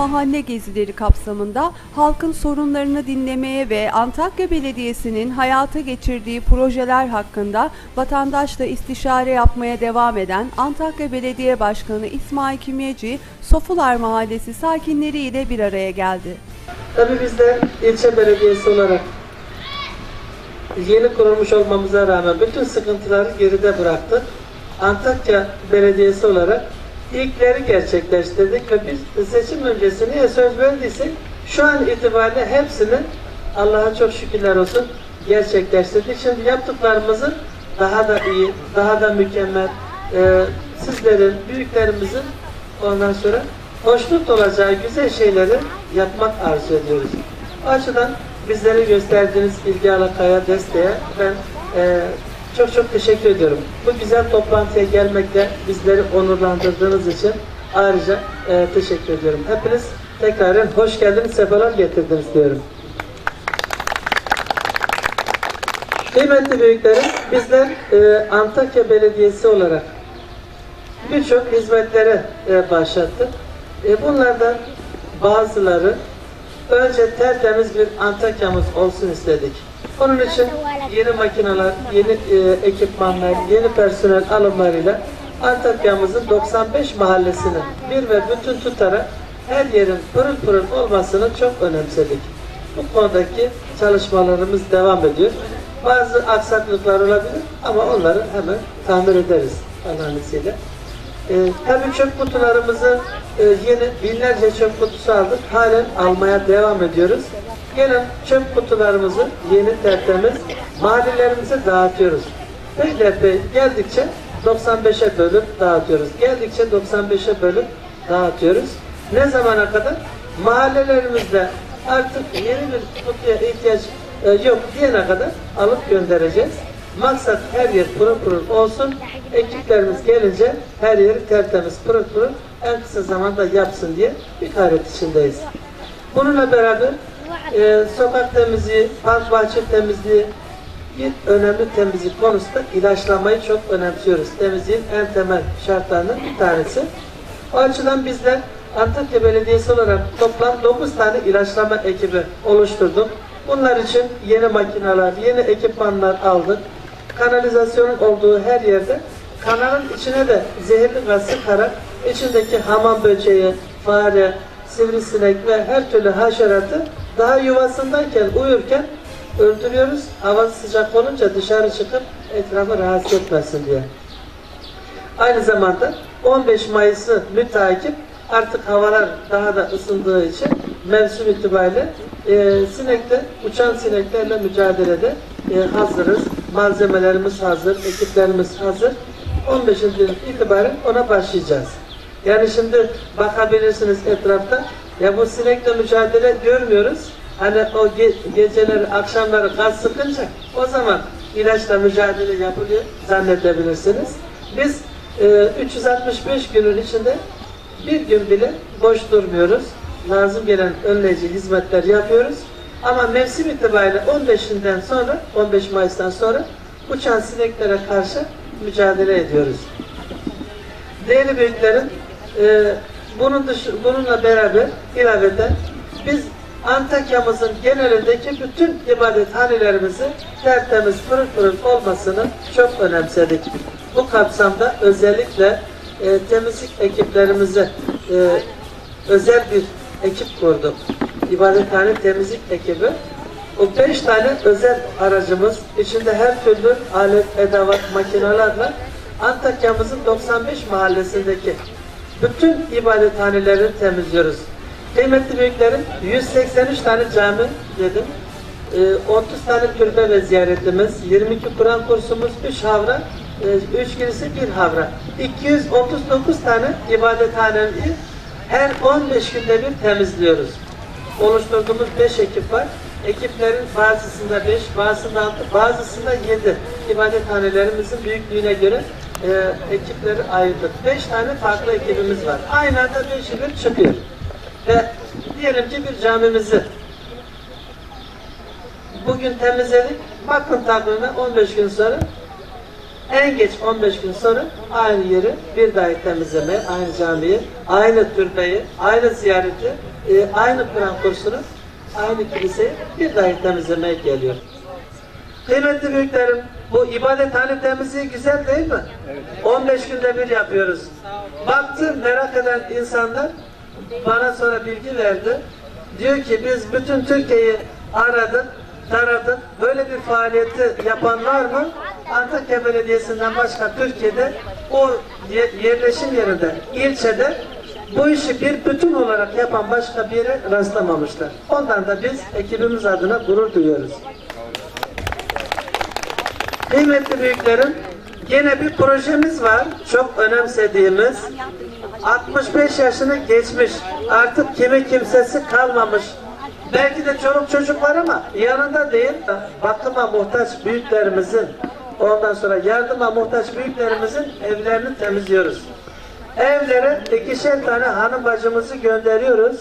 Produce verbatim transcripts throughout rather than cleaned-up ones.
mahalle gezileri kapsamında halkın sorunlarını dinlemeye ve Antakya Belediyesi'nin hayata geçirdiği projeler hakkında vatandaşla istişare yapmaya devam eden Antakya Belediye Başkanı İsmail Kimyeci, Sofular Mahallesi sakinleri ile bir araya geldi. Tabii biz de ilçe belediyesi olarak yeni kurulmuş olmamıza rağmen bütün sıkıntıları geride bıraktık. Antakya Belediyesi olarak ilkleri gerçekleştirdik ve biz seçim öncesi niye söz verdiysek şu an itibariyle hepsini Allah'a çok şükürler olsun gerçekleştirdik. Şimdi yaptıklarımızı daha da iyi, daha da mükemmel, e, sizlerin, büyüklerimizin ondan sonra hoşnut olacağı güzel şeyleri yapmak arzu ediyoruz. O açıdan bizlere gösterdiğiniz ilgi, alakaya, desteğe ben e, çok çok teşekkür ediyorum. Bu güzel toplantıya gelmekle bizleri onurlandırdığınız için ayrıca e, teşekkür ediyorum. Hepiniz tekrar hoş geldiniz, sefalar getirdiniz diyorum. Kıymetli büyüklerim, bizler e, Antakya Belediyesi olarak birçok hizmetlere e, başlattık. E, bunlardan bazıları önce tertemiz bir Antakya'mız olsun istedik. Onun için yeni makineler, yeni e, ekipmanlar, yeni personel alımlarıyla Antakya'mızın doksan beş mahallesini bir ve bütün tutarak her yerin pırıl pırıl olmasını çok önemsedik. Bu konudaki çalışmalarımız devam ediyor. Bazı aksaklıklar olabilir ama onları hemen tamir ederiz Allah'ın izniyle. E, tabii çöp kutularımızı e, yeni binlerce çöp kutusu aldık. Halen almaya devam ediyoruz. Gelen çöp kutularımızı yeni tertemiz mahallelerimize dağıtıyoruz. Beylerbeyi geldikçe doksan beşe bölüp dağıtıyoruz. Geldikçe doksan beşe bölüp dağıtıyoruz. Ne zamana kadar? Mahallelerimizde artık yeni bir kutuya ihtiyaç e, yok diyene kadar alıp göndereceğiz. Maksat her yer pırıl pırıl olsun. Ekiplerimiz gelince her yeri tertemiz pırıl pırıl en kısa zamanda yapsın diye bir gayret içindeyiz. Bununla beraber e, sokak temizliği, park bahçe temizliği bir önemli temizlik konusunda ilaçlamayı çok önemsiyoruz. Temizliğin en temel şartlarından bir tanesi. O açıdan bizler Antakya Belediyesi olarak toplam dokuz tane ilaçlama ekibi oluşturduk. Bunlar için yeni makineler, yeni ekipmanlar aldık. Kanalizasyonun olduğu her yerde kanalın içine de zehirli gaz sıkarak içindeki hamam böceği, fare, sivrisinek ve her türlü haşeratı daha yuvasındayken, uyurken öldürüyoruz. Hava sıcak olunca dışarı çıkıp etrafı rahatsız etmesin diye. Aynı zamanda on beş Mayıs'ı müteakip artık havalar daha da ısındığı için mevsim itibariyle e, sinekle, uçan sineklerle mücadelede e, hazırız. Malzemelerimiz hazır, ekiplerimiz hazır. on beşinci itibaren ona başlayacağız. Yani şimdi bakabilirsiniz etrafta. Ya bu sinekle mücadele görmüyoruz. Hani o ge geceleri, akşamları gaz sıkınca o zaman ilaçla mücadele yapılıyor zannedebilirsiniz. Biz e, üç yüz altmış beş günün içinde bir gün bile boş durmuyoruz. Lazım gelen önleyici hizmetler yapıyoruz. Ama mevsim itibariyle on beşinden sonra, on beş Mayıs'tan sonra uçan sineklere karşı mücadele ediyoruz. Değerli büyüklerim, e, bunun dışı, bununla beraber ilaveten biz Antakya'mızın genelindeki bütün ibadethanelerimizi tertemiz pırıl pırıl olmasını çok önemsedik. Bu kapsamda özellikle e, temizlik ekiplerimize e, özel bir ekip kurduk. İbadethane temizlik ekibi. O beş tane özel aracımız, içinde her türlü alet, edevat, makinelerle Antakya'mızın doksan beş mahallesindeki bütün ibadethaneleri temizliyoruz. Kıymetli büyüklerim, yüz seksen üç tane cami dedim, otuz tane türbe ve ziyaretimiz, yirmi iki Kur'an kursumuz, üç havra, üç girisi bir havra, iki yüz otuz dokuz tane ibadethaneyi her on beş günde bir temizliyoruz. Oluşturduğumuz beş ekip var. Ekiplerin bazısında beş, bazısında altı, bazısında yedi. İbadethanelerimizin büyüklüğüne göre e, ekipleri ayırdık. beş tane farklı ekibimiz var. Aynı anda beşi bir çıkıyor. Ve diyelim ki bir camimizi bugün temizledik. Bakın takvime on beş gün sonra, en geç on beş gün sonra aynı yeri bir daha temizlemeye, aynı camiyi, aynı türbeyi, aynı ziyareti e, aynı Kur'an kursunu, aynı kiliseyi bir dahi temizlemeye geliyor. Kıymetli büyüklerim, bu ibadethane temizliği güzel değil mi? Evet. on beş günde bir yapıyoruz. Baktım merak eden insanlar bana sonra bilgi verdi. Diyor ki biz bütün Türkiye'yi aradık, taradık. Böyle bir faaliyeti yapan var mı? Antakya Belediyesi'nden başka Türkiye'de o yerleşim yerinde, ilçede bu işi bir bütün olarak yapan başka bir yere rastlamamışlar. Ondan da biz ekibimiz adına gurur duyuyoruz. Kıymetli büyüklerim, yine bir projemiz var. Çok önemsediğimiz, altmış beş yaşını geçmiş, artık kimi kimsesi kalmamış. Belki de çoluk çocuk var ama yanında değil, bakıma muhtaç büyüklerimizin, ondan sonra yardıma muhtaç büyüklerimizin evlerini temizliyoruz. Evlere ikişer tane hanım bacımızı gönderiyoruz.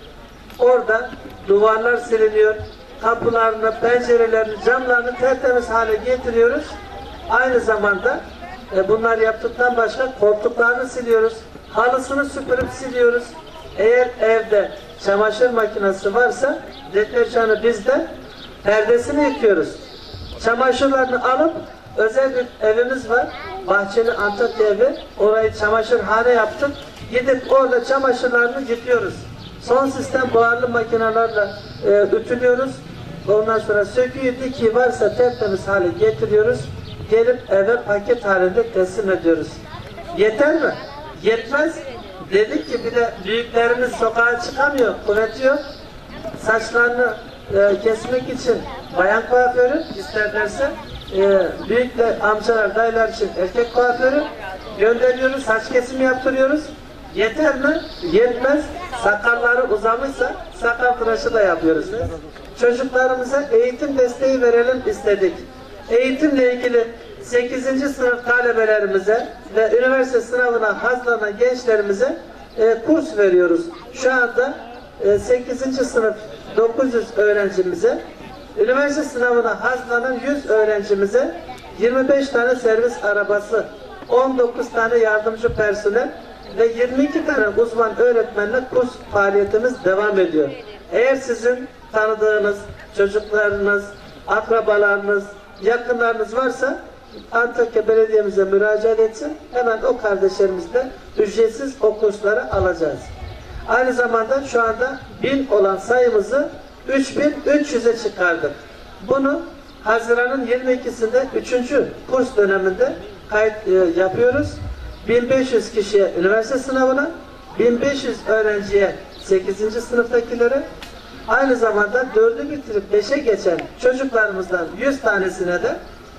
Orada duvarlar siliniyor. Kapılarını, pencerelerini, camlarını tertemiz hale getiriyoruz. Aynı zamanda e, bunlar yaptıktan başka koltuklarını siliyoruz. Halısını süpürüp siliyoruz. Eğer evde çamaşır makinesi varsa deterjanı bizde, perdesini yıkıyoruz. Çamaşırlarını alıp özel bir evimiz var. Bahçeli Antakya evi. Orayı çamaşırhane yaptık. Gidip orada çamaşırlarını yıkıyoruz. Son sistem buharlı makinelerle e, ütülüyoruz. Ondan sonra söküğü dikiği varsa tertemiz hale getiriyoruz. Gelip eve paket halinde teslim ediyoruz. Yeter mi? Yetmez. Dedik ki bir de büyüklerimiz sokağa çıkamıyor, üretiyor. Saçlarını e, kesmek için bayan kuaförü isterlerse e, büyük de amcalar, dayılar için erkek kuaförü gönderiyoruz. Saç kesimi yaptırıyoruz. Yeter mi? Yetmez. Sakalları uzamışsa sakal tıraşı da yapıyoruz. Çocuklarımıza eğitim desteği verelim istedik. Eğitimle ilgili sekizinci sınıf talebelerimize ve üniversite sınavına hazırlanan gençlerimize e, kurs veriyoruz. Şu anda e, sekizinci sınıf dokuz yüz öğrencimize, üniversite sınavına hazırlanan yüz öğrencimize yirmi beş tane servis arabası, on dokuz tane yardımcı personel ve yirmi iki tane uzman öğretmenle kurs faaliyetimiz devam ediyor. Eğer sizin tanıdığınız çocuklarınız, akrabalarınız, yakınlarınız varsa Antakya Belediye'mize müracaat etsin. Hemen o kardeşlerimizle ücretsiz o kursları alacağız. Aynı zamanda şu anda bin olan sayımızı üç bin üç yüze çıkardık. Bunu Haziran'ın yirmi ikisinde üçüncü kurs döneminde kayıt e, yapıyoruz. bin beş yüz kişiye üniversite sınavına, bin beş yüz öğrenciye sekizinci sınıftakilere, aynı zamanda dördü bitirip beşe geçen çocuklarımızdan yüz tanesine de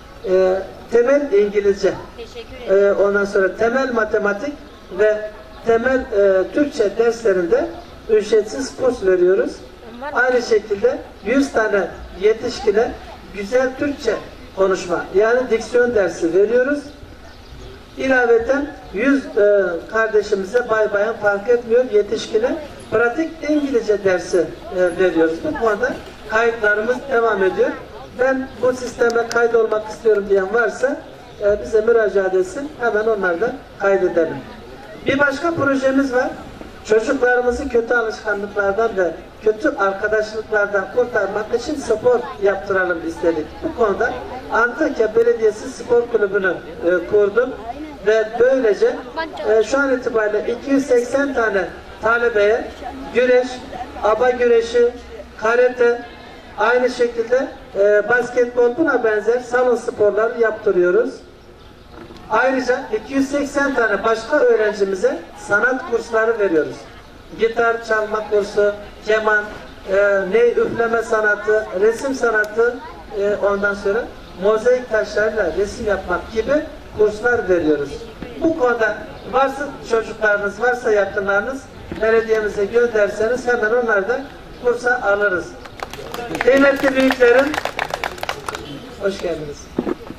e, temel İngilizce, e, ondan sonra temel matematik ve temel e, Türkçe derslerinde ücretsiz kurs veriyoruz. Aynı şekilde yüz tane yetişkine güzel Türkçe konuşma, yani diksiyon dersi veriyoruz. İlaveten yüz e, kardeşimize bay bayan fark etmiyor, yetişkine pratik İngilizce dersi e, veriyoruz. Bu konuda kayıtlarımız devam ediyor. Ben bu sisteme kaydolmak istiyorum diyen varsa e, bize müracaat etsin. Hemen onlardan kaydedelim. Bir başka projemiz var. Çocuklarımızı kötü alışkanlıklardan ve kötü arkadaşlıklardan kurtarmak için spor yaptıralım istedik. Bu konuda Antakya Belediyesi Spor Kulübü'nü e, kurduk. Ve böylece e, şu an itibariyle iki yüz seksen tane talebeye güreş, aba güreşi, karate, aynı şekilde e, basketbol, buna benzer salon sporları yaptırıyoruz. Ayrıca iki yüz seksen tane başka öğrencimize sanat kursları veriyoruz. Gitar çalma kursu, keman, e, ney üfleme sanatı, resim sanatı, e, ondan sonra mozaik taşlarıyla resim yapmak gibi kurslar veriyoruz. Bu konuda varsa çocuklarınız, varsa yakınlarınız belediyemize gönderseniz hemen onlardan kursa alırız. Kıymetli büyüklerim, hoş geldiniz.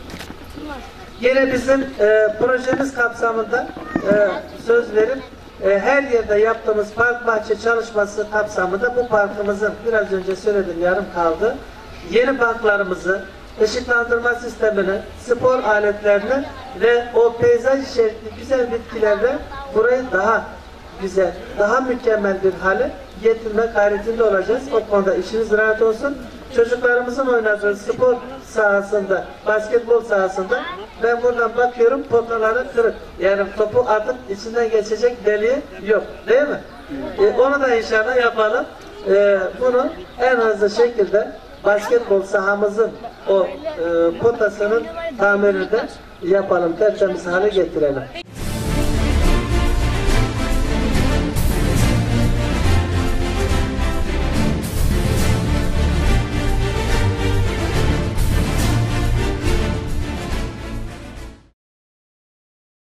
Yine bizim e, projemiz kapsamında e, söz verip e, her yerde yaptığımız park bahçe çalışması kapsamında bu parkımızın biraz önce söyledim yarım kaldı. Yeni banklarımızı, ışıklandırma sistemini, spor aletlerini ve o peyzaj içerikli güzel bitkilerle burayı daha güzel, daha mükemmel bir hale getirme gayretinde olacağız. O konuda işiniz rahat olsun. Çocuklarımızın oynadığı spor sahasında, basketbol sahasında ben buradan bakıyorum potaları kırık. Yani topu atıp içinden geçecek deliği yok. Değil mi? E, onu da inşallah yapalım. E, bunu en hızlı şekilde basketbol sahamızın o e, potasının tamirini de yapalım. Tertemiz hale getirelim.